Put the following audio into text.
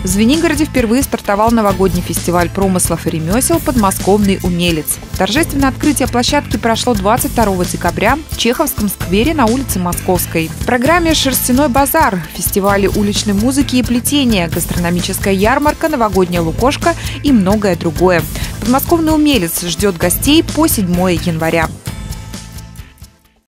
В Звенигороде впервые стартовал новогодний фестиваль промыслов и ремесел «Подмосковный умелец». Торжественное открытие площадки прошло 22 декабря в Чеховском сквере на улице Московской. В программе «Шерстяной базар», фестивали уличной музыки и плетения, гастрономическая ярмарка, новогодняя лукошка и многое другое. «Подмосковный умелец» ждет гостей по 7 января.